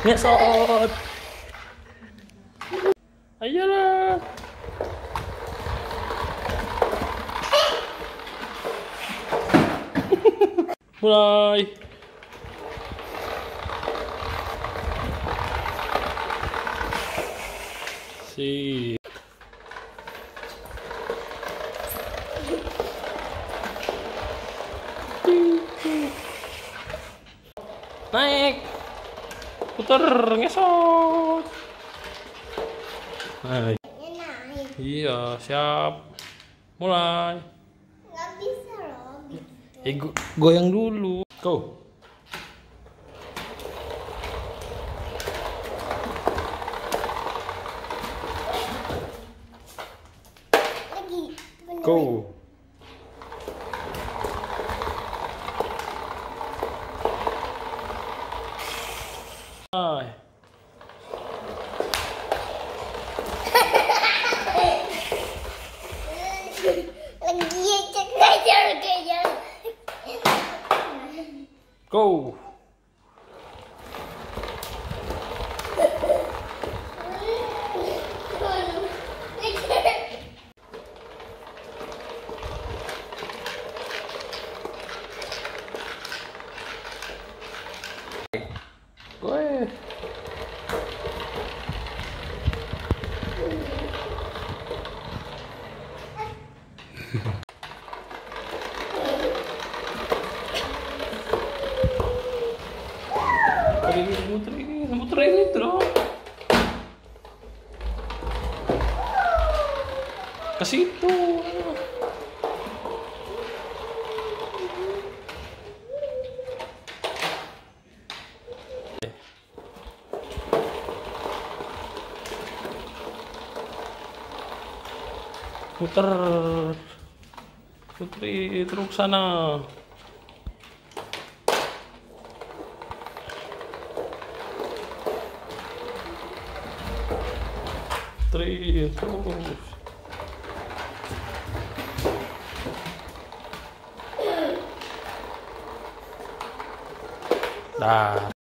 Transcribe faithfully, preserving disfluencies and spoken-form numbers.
Ngesot. Ayolah. Mulai. Si. Naik. Puter, ngesot. Nah. Iya, siap. Mulai. Nggak bisa loh gitu. Eh, go goyang dulu. Go. Lagi. Go. Hai. Lagi cek kejar kejar. Go. Gue. Ini muter ini, muter ini terus. Ke situ. Muter. Putri terus ke sana. Putri terus. Dah.